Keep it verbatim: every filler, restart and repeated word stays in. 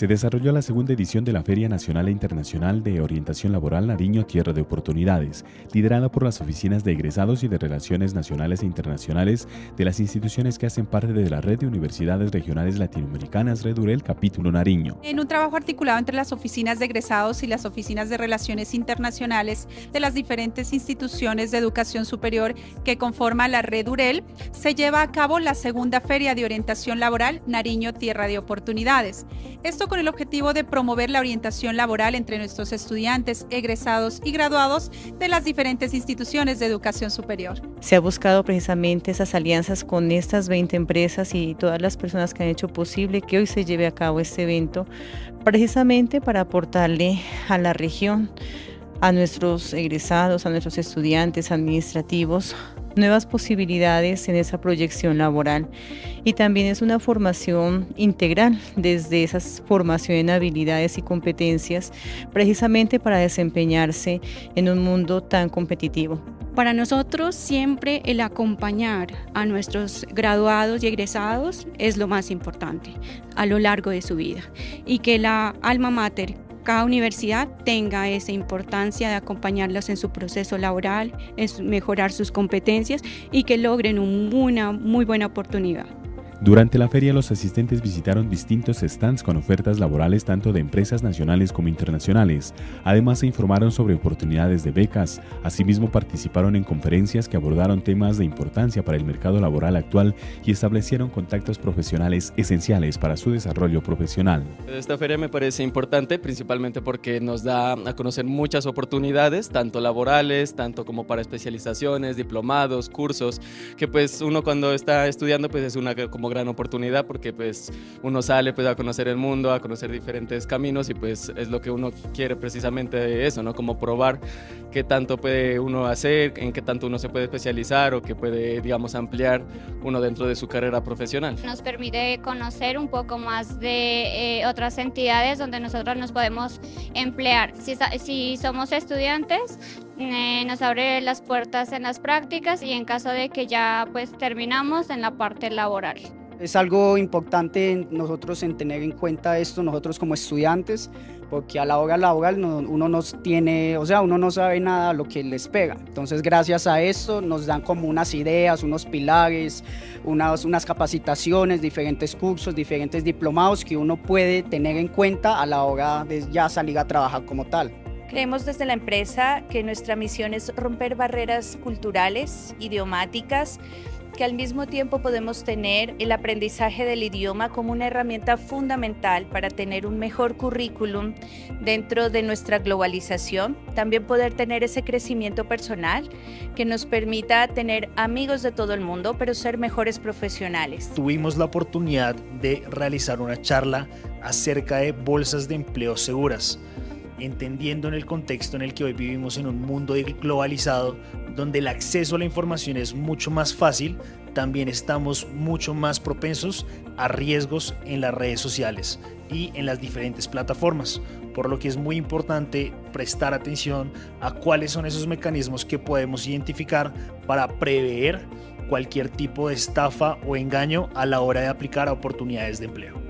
se desarrolló la segunda edición de la Feria Nacional e Internacional de Orientación Laboral Nariño Tierra de Oportunidades, liderada por las oficinas de egresados y de Relaciones Nacionales e Internacionales de las instituciones que hacen parte de la Red de Universidades Regionales Latinoamericanas REDUREL Capítulo Nariño. En un trabajo articulado entre las oficinas de egresados y las oficinas de Relaciones Internacionales de las diferentes instituciones de educación superior que conforman la REDUREL, se lleva a cabo la segunda Feria de Orientación Laboral Nariño Tierra de Oportunidades. Esto con el objetivo de promover la orientación laboral entre nuestros estudiantes, egresados y graduados de las diferentes instituciones de educación superior. Se ha buscado precisamente esas alianzas con estas veinte empresas y todas las personas que han hecho posible que hoy se lleve a cabo este evento, precisamente para aportarle a la región, a nuestros egresados, a nuestros estudiantes administrativos, nuevas posibilidades en esa proyección laboral. Y también es una formación integral, desde esa formación en habilidades y competencias, precisamente para desempeñarse en un mundo tan competitivo. Para nosotros siempre el acompañar a nuestros graduados y egresados es lo más importante a lo largo de su vida, y que la alma mater, cada universidad, tenga esa importancia de acompañarlos en su proceso laboral, en mejorar sus competencias y que logren una muy buena oportunidad. Durante la feria, los asistentes visitaron distintos stands con ofertas laborales tanto de empresas nacionales como internacionales. Además, se informaron sobre oportunidades de becas. Asimismo, participaron en conferencias que abordaron temas de importancia para el mercado laboral actual y establecieron contactos profesionales esenciales para su desarrollo profesional. Esta feria me parece importante, principalmente porque nos da a conocer muchas oportunidades, tanto laborales, tanto como para especializaciones, diplomados, cursos, que pues uno cuando está estudiando pues es una como gran oportunidad, porque pues uno sale pues a conocer el mundo, a conocer diferentes caminos, y pues es lo que uno quiere precisamente eso, ¿no? Como probar qué tanto puede uno hacer, en qué tanto uno se puede especializar o qué puede, digamos, ampliar uno dentro de su carrera profesional. Nos permite conocer un poco más de eh, otras entidades donde nosotros nos podemos emplear. Si, si somos estudiantes, eh, nos abre las puertas en las prácticas, y en caso de que ya pues terminamos, en la parte laboral. Es algo importante nosotros en tener en cuenta esto, nosotros como estudiantes, porque a la hora laboral no, uno no tiene, o sea, uno no sabe nada de lo que le espera. Entonces, gracias a esto nos dan como unas ideas, unos pilares, unas, unas capacitaciones, diferentes cursos, diferentes diplomados que uno puede tener en cuenta a la hora de ya salir a trabajar como tal. Creemos desde la empresa que nuestra misión es romper barreras culturales, idiomáticas, que al mismo tiempo podemos tener el aprendizaje del idioma como una herramienta fundamental para tener un mejor currículum dentro de nuestra globalización, también poder tener ese crecimiento personal que nos permita tener amigos de todo el mundo, pero ser mejores profesionales. Tuvimos la oportunidad de realizar una charla acerca de bolsas de empleo seguras, entendiendo en el contexto en el que hoy vivimos en un mundo globalizado, donde el acceso a la información es mucho más fácil, también estamos mucho más propensos a riesgos en las redes sociales y en las diferentes plataformas, por lo que es muy importante prestar atención a cuáles son esos mecanismos que podemos identificar para prever cualquier tipo de estafa o engaño a la hora de aplicar a oportunidades de empleo.